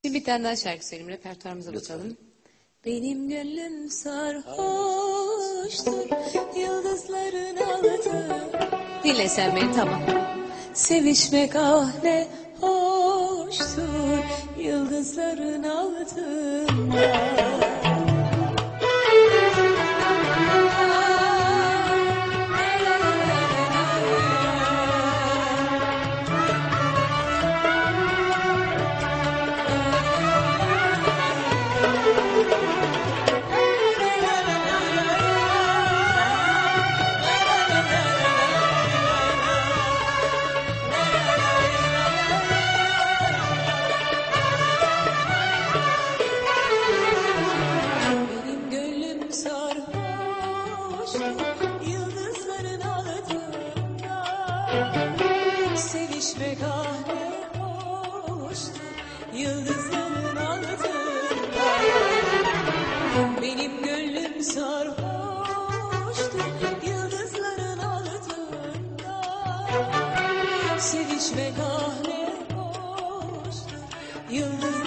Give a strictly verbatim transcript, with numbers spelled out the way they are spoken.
Bir tane daha şarkı söyleyeyim, repertuarımıza Lütfen. bakalım. Benim gönlüm sarhoştur, yıldızların altı. Dinle sen beni, tamam. Sevişmek ah ne hoştur, yıldızların altında. Benim gönlüm sarhoştur, yıldızların altında. Sevişmek ah ne hoştur, yıldızların altında. Benim gönlüm sarhoştur, yıldızların altında. Sevişmek ah ne hoştur, yıldızların